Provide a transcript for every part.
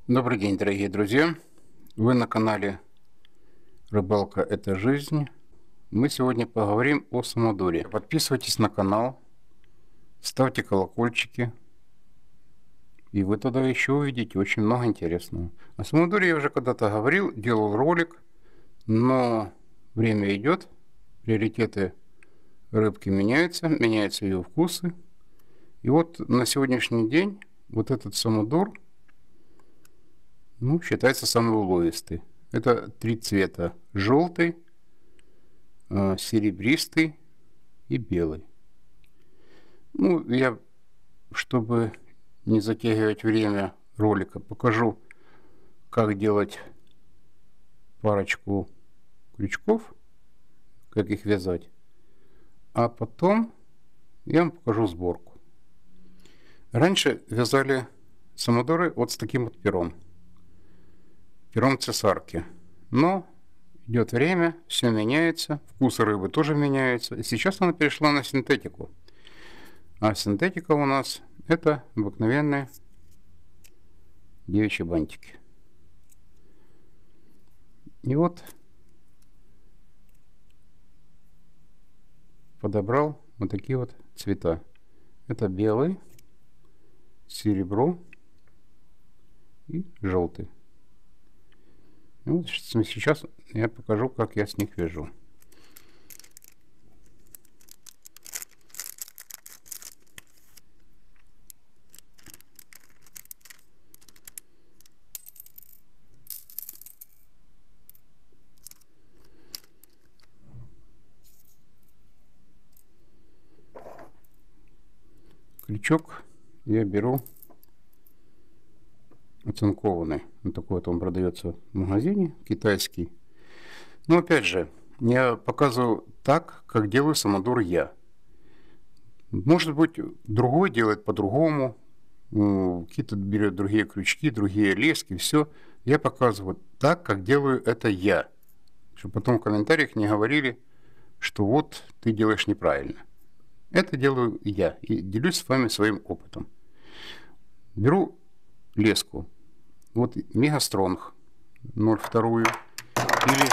Добрый день, дорогие друзья! Вы на канале Рыбалка – это жизнь. Мы сегодня поговорим о самодуре. Подписывайтесь на канал, ставьте колокольчики, и вы тогда еще увидите очень много интересного. О самодуре я уже когда-то говорил, делал ролик, но время идет, приоритеты рыбки меняются, меняются ее вкусы. И вот на сегодняшний день вот этот самодур, считается самый уловистый. Это три цвета: желтый, серебристый и белый. Я, чтобы не затягивать время ролика, покажу, как делать парочку крючков, как их вязать, а потом я вам покажу сборку. Раньше вязали самодуры вот с таким вот пером цесарки, но идет время, все меняется, вкусы рыбы тоже меняются, и сейчас она перешла на синтетику. А синтетика у нас это обыкновенные девичьи бантики. И вот подобрал вот такие вот цвета. Это белый, серебро и желтый. И вот сейчас я покажу, как я с них вяжу. Крючок я беру оцинкованный. Вот такой вот он продается в магазине, китайский. Но опять же, я показываю так, как делаю самодур я. Может быть, другой делает по-другому. Какие-то берет другие крючки, другие лески, все. Я показываю так, как делаю это я. Чтобы потом в комментариях не говорили, что вот ты делаешь неправильно. Это делаю я и делюсь с вами своим опытом. Беру леску. Вот Мегастронг 0,2 или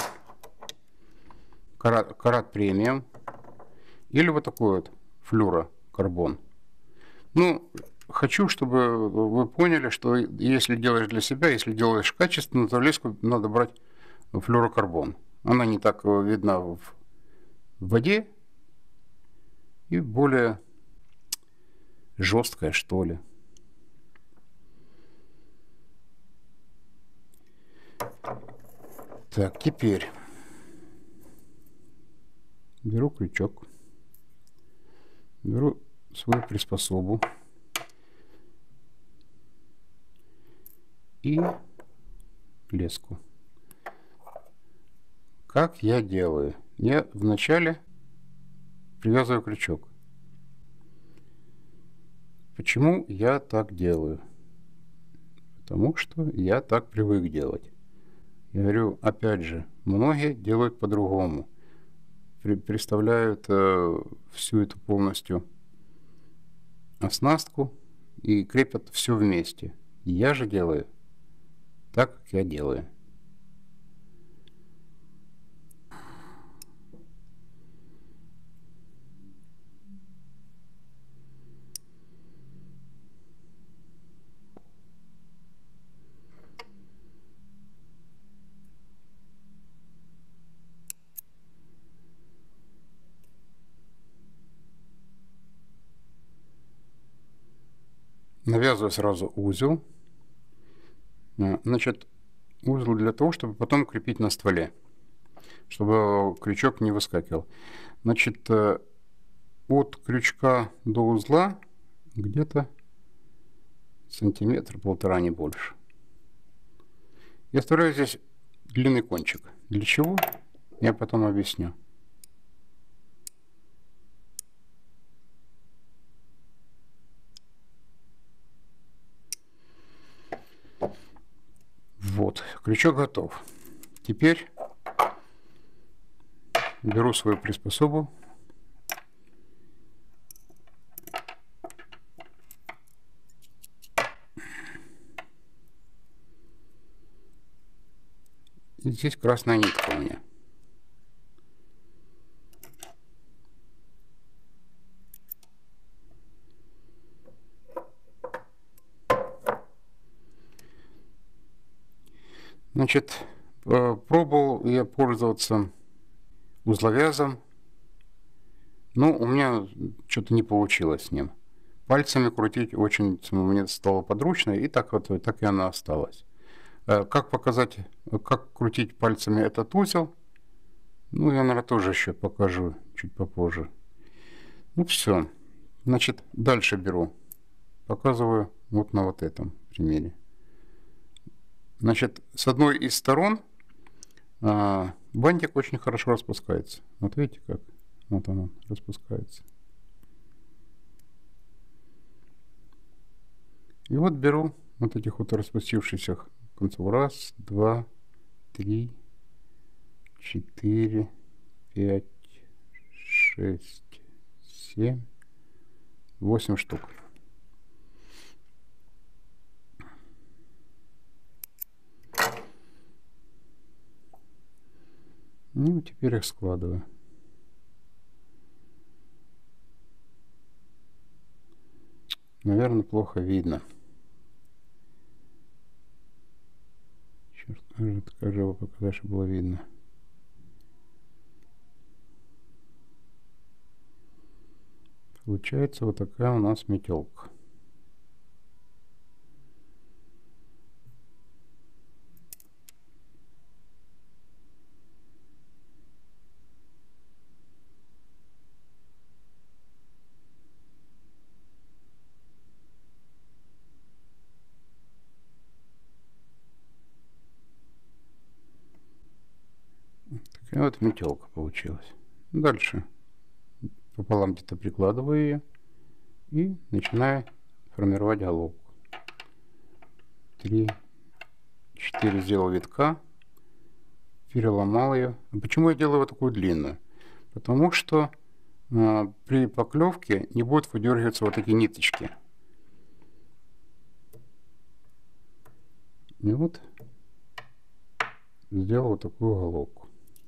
Карат премиум, или вот такой вот флюрокарбон. Хочу, чтобы вы поняли, что если делаешь для себя, если делаешь качественно, то леску надо брать флюрокарбон. Она не так видна в воде и более жесткая, что ли. Так, теперь беру крючок, беру свою приспособу и леску. Как я делаю? Я вначале привязываю крючок. Почему я так делаю? Потому что я так привык делать. Я говорю, опять же, многие делают по-другому. Представляют всю эту полностью оснастку и крепят все вместе. Я же делаю так, как я делаю. Навязываю сразу узел. Значит, узел для того, чтобы потом крепить на стволе, чтобы крючок не выскакивал. Значит, от крючка до узла где-то сантиметр-полтора, не больше. Я оставляю здесь длинный кончик. Для чего? Я потом объясню. Вот, крючок готов. Теперь беру свою приспособу. И здесь красная нитка у меня. Значит, пробовал я пользоваться узловязом, но у меня что-то не получилось с ним. Пальцами крутить очень мне стало подручно, и так вот так и она осталась. Как показать, как крутить пальцами этот узел? Ну, я, наверное, тоже еще покажу чуть попозже. Ну, все. Значит, дальше беру. Показываю вот на вот этом примере. Значит, с одной из сторон бантик очень хорошо распускается. Вот видите как? Вот он распускается. И вот беру вот этих вот распустившихся концов. Раз, два, три, 4, 5, 6, 7, 8 штук. Ну, теперь их складываю. Наверное, плохо видно. Черт, как же его показать, чтобы было видно. Получается вот такая у нас метелка. Такая вот метелка получилась. Дальше пополам где-то прикладываю ее и начинаю формировать головку. 3, 4 сделал витка, переломал ее. Почему я делаю вот такую длинную? Потому что при поклевке не будут выдергиваться вот эти ниточки. И вот сделал вот такую головку.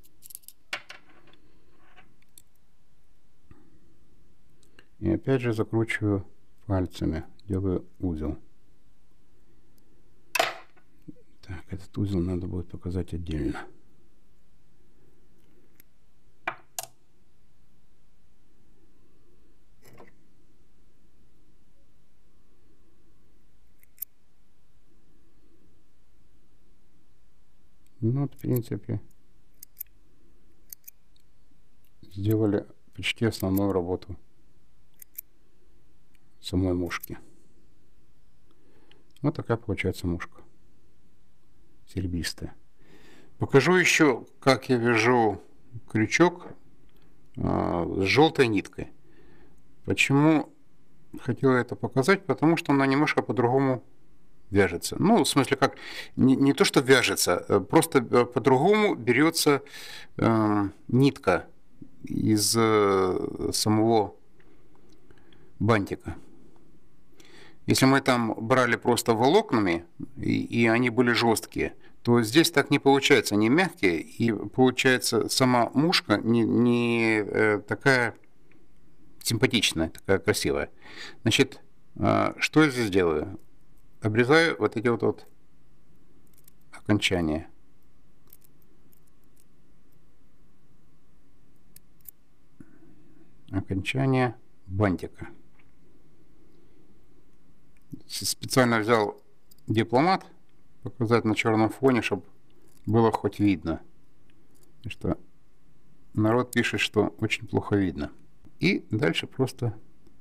И опять же закручиваю пальцами, делаю узел. Так, этот узел надо будет показать отдельно. Ну вот, в принципе, сделали почти основную работу самой мушки. Вот такая получается мушка. Серебристая. Покажу еще, как я вяжу крючок с желтой ниткой. Почему хотел это показать? Потому что она немножко по-другому вяжется. Ну, в смысле, как не то, что вяжется, просто по-другому берется нитка из самого бантика. Если мы там брали просто волокнами, и они были жесткие, то здесь так не получается, они мягкие, и получается сама мушка не такая симпатичная, такая красивая. Значит, что я здесь делаю? Обрезаю вот эти вот окончания. Окончание бантика. Специально взял дипломат, показать на черном фоне, чтобы было хоть видно. Потому что народ пишет, что очень плохо видно. И дальше просто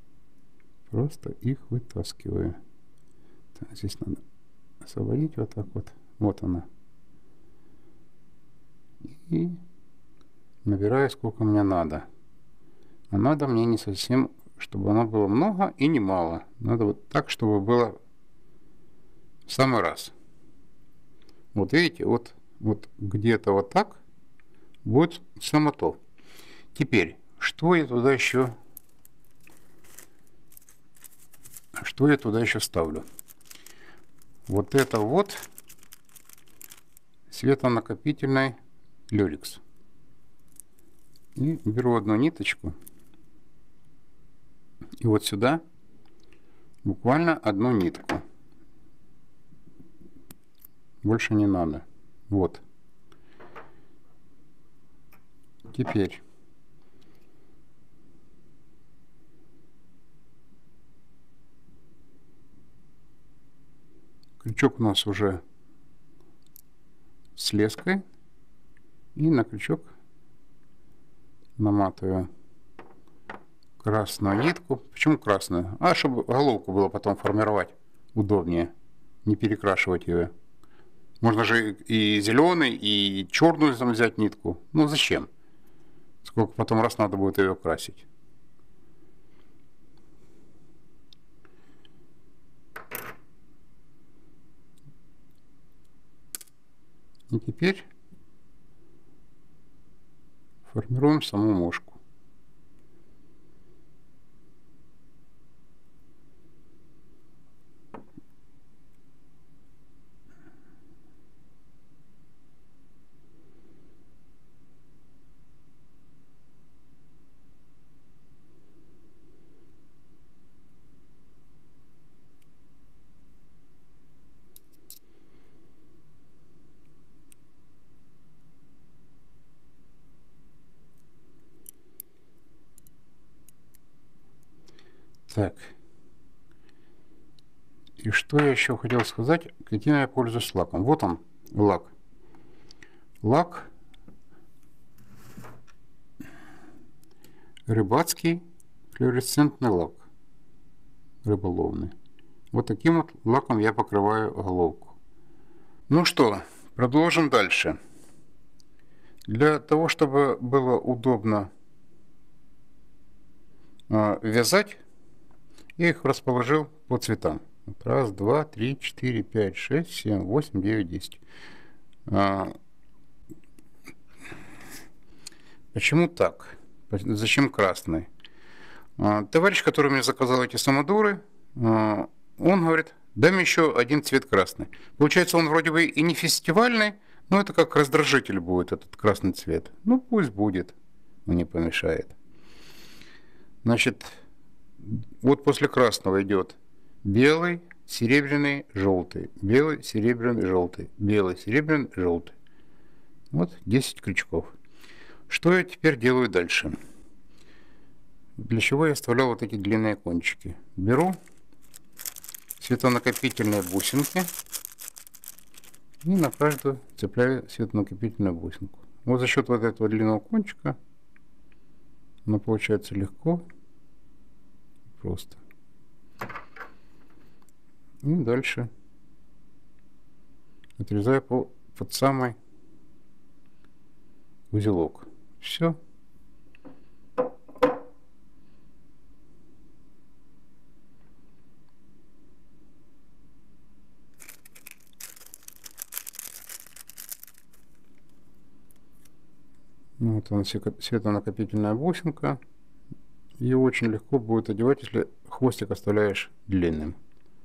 их вытаскиваю. Так, здесь надо освободить вот так вот. Вот она. И набираю, сколько мне надо. А надо мне не совсем, чтобы оно было много и не мало. Надо вот так, чтобы было в самый раз. Вот видите, вот где-то вот так будет само то. Теперь, что я туда еще ставлю? Вот это вот светонакопительной люрикс. И беру одну ниточку. И вот сюда буквально одну нитку. Больше не надо. Вот. Теперь крючок у нас уже с леской. И на крючок наматываю красную нитку. Почему красную? А чтобы головку было потом формировать удобнее. Не перекрашивать ее. Можно же и зеленый, и черную там взять нитку. Ну зачем? Сколько потом раз надо будет ее красить. И теперь формируем саму мушку. Так. И что я еще хотел сказать, каким я пользуюсь лаком. Вот он, лак. Лак рыбацкий флуоресцентный лак. Рыболовный. Вот таким вот лаком я покрываю головку. Ну что, продолжим дальше. Для того, чтобы было удобно вязать, я их расположил по цветам. Раз, два, три, четыре, пять, шесть, семь, восемь, девять, десять. Почему так? Зачем красный? Товарищ, который мне заказал эти самодуры, он говорит, дай мне еще один цвет красный. Получается, он вроде бы и не фестивальный, но это как раздражитель будет, этот красный цвет. Ну, пусть будет, но не помешает. Значит, вот после красного идет белый, серебряный, желтый, белый, серебряный, желтый, белый, серебряный, желтый. Вот 10 крючков. Что я теперь делаю дальше? Для чего я оставлял вот эти длинные кончики? Беру светонакопительные бусинки и на каждую цепляю светонакопительную бусинку. Вот за счет вот этого длинного кончика оно получается легко, просто. И дальше отрезаю под самый узелок. Все. Вот она, светонакопительная бусинка. Ее очень легко будет одевать, если хвостик оставляешь длинным.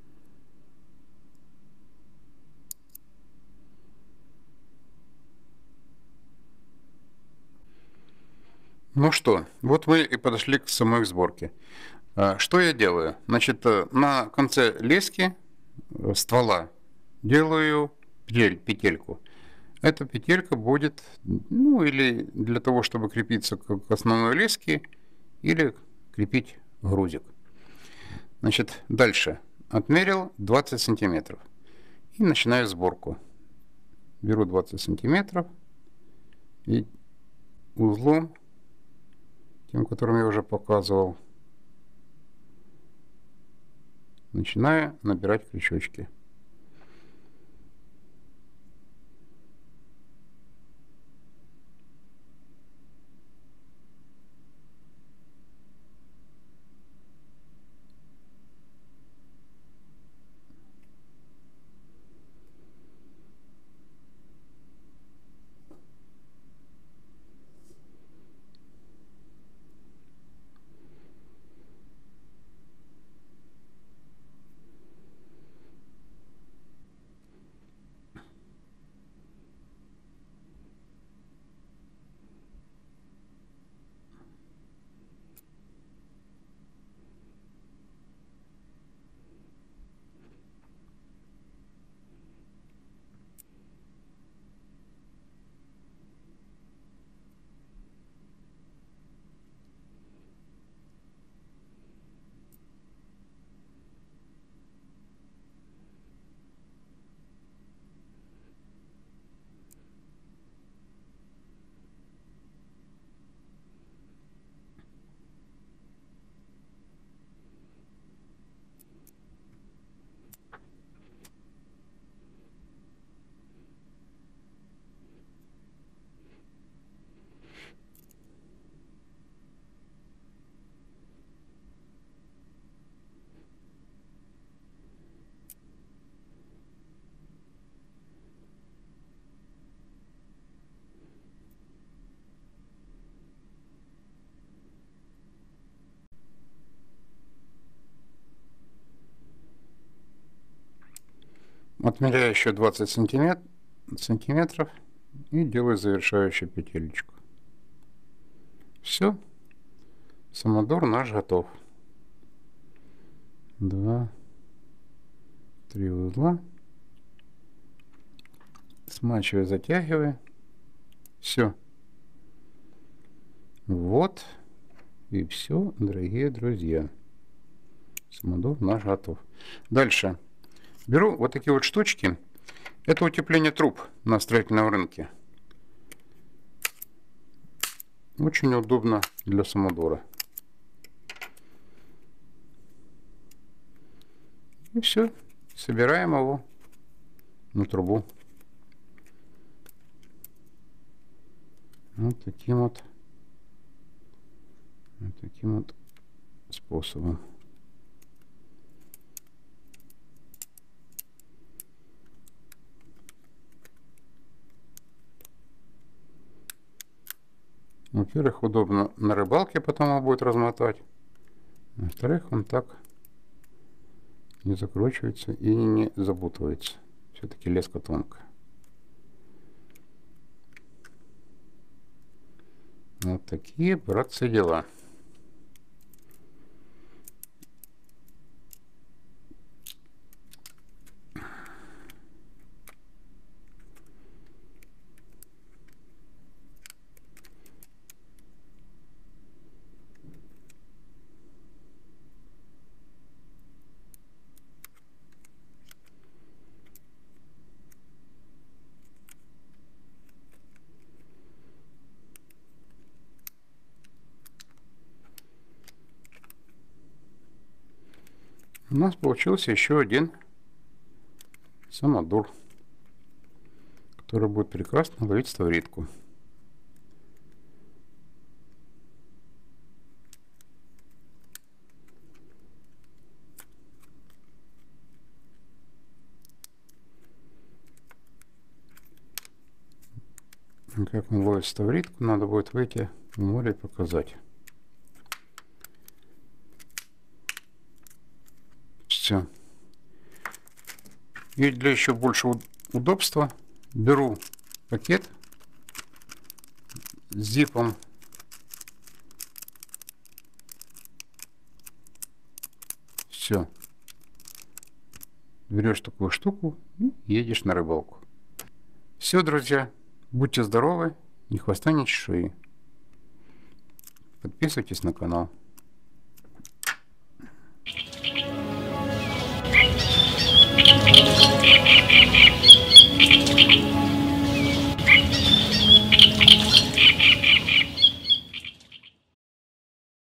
Ну что, вот мы и подошли к самой сборке. Что я делаю? Значит, на конце лески ствола делаю петельку. Эта петелька будет, ну, или для того, чтобы крепиться к основной леске, или крепить грузик. Значит, дальше. Отмерил 20 сантиметров. И начинаю сборку. Беру 20 сантиметров и узлом, тем, которым я уже показывал, начинаю набирать крючочки. Отмеряю еще 20 сантиметров и делаю завершающую петелечку. Все. Самодур наш готов. 2, 3 узла. Смачиваю, затягиваю. Все. Вот и все, дорогие друзья. Самодур наш готов. Дальше. Беру вот такие вот штучки. Это утепление труб на строительном рынке. Очень удобно для самодура. И все. Собираем его на трубу. Вот таким вот способом. Во-первых, удобно на рыбалке потом его будет размотать. Во-вторых, он так не закручивается и не запутывается. Все-таки леска тонкая. Вот такие, братцы, дела. У нас получился еще один самодур, который будет прекрасно ловить ставритку. Как он ловит ставритку, надо будет выйти в море и показать. Все. И для еще большего удобства беру пакет с зипом. Все. Берешь такую штуку и едешь на рыбалку. Все, друзья. Будьте здоровы, ни хвоста, ни чешуи. Подписывайтесь на канал.